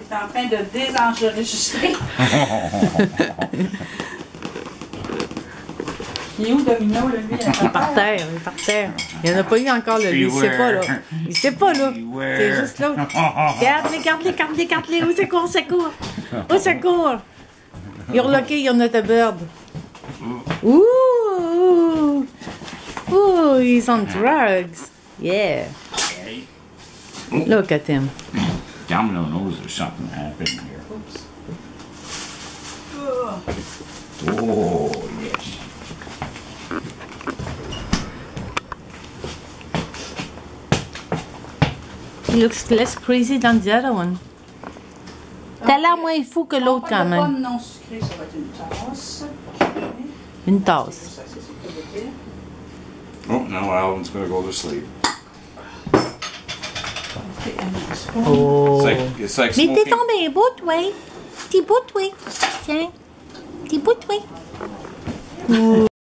est en train de désenregistrer. Il est où Domino, là, lui? Il est par terre, il est par terre. Il n'y en a pas eu encore, là. Lui, il sait pas, là. Il sait pas, là. C'est juste l'autre. Regarde-les. Où ça court, ça court? Où ça court? You're lucky you're not a bird. Ooh! Ooh, he's on drugs. Yeah. Look at him. Domino knows there's something happening here. Oh, yes. He looks less crazy than the other one. T'as l'air moins fou que l'autre quand Pas même. de non sucré, ça va être une tasse. Une tasse. Ça, c'est ce que je veux dire. Oh, now Alvin's gonna go to sleep. Oh. It's like Mais t'es smoking. tombé un bout, oui. Petit bout, oui. Tiens. Petit bout, oui.